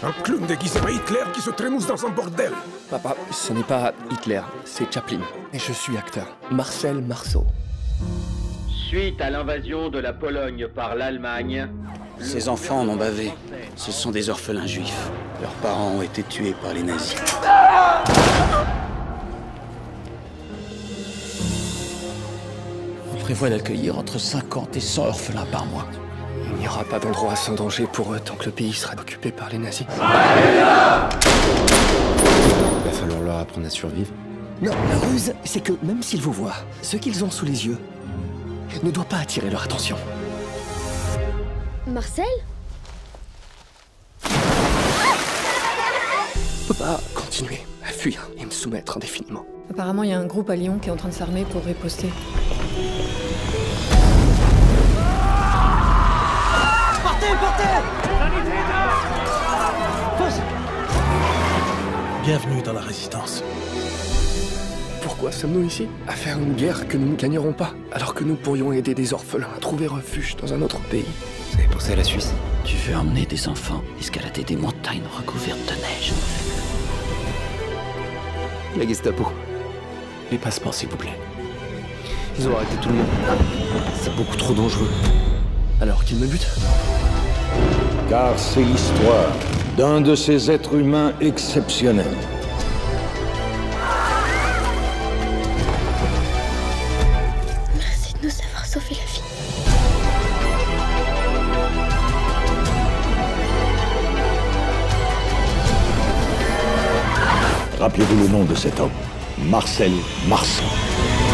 Un clown déguisé par Hitler qui se trémousse dans un bordel. Papa, ce n'est pas Hitler, c'est Chaplin. Et je suis acteur. Marcel Marceau. Suite à l'invasion de la Pologne par l'Allemagne... Ces enfants en ont bavé. Ce sont des orphelins juifs. Leurs parents ont été tués par les nazis. On prévoit d'accueillir entre 50 et 100 orphelins par mois. Il n'y aura pas d'endroit sans danger pour eux tant que le pays sera occupé par les nazis. Il va falloir leur apprendre à survivre. Non, la ruse, c'est que même s'ils vous voient, ce qu'ils ont sous les yeux ne doit pas attirer leur attention. Marcel? Je peux pas continuer à fuir et me soumettre indéfiniment. Apparemment, il y a un groupe à Lyon qui est en train de s'armer pour riposter. Bienvenue dans la résistance. Pourquoi sommes-nous ici? À faire une guerre que nous ne gagnerons pas, alors que nous pourrions aider des orphelins à trouver refuge dans un autre pays. Vous avez pensé à la Suisse? Tu veux emmener des enfants escalader des montagnes recouvertes de neige. La Gestapo. Les passeports, s'il vous plaît. Ils ont arrêté tout le monde. C'est beaucoup trop dangereux. Alors qu'ils me butent? Car c'est l'histoire d'un de ces êtres humains exceptionnels. Merci de nous avoir sauvé la vie. Rappelez-vous le nom de cet homme, Marcel Marceau.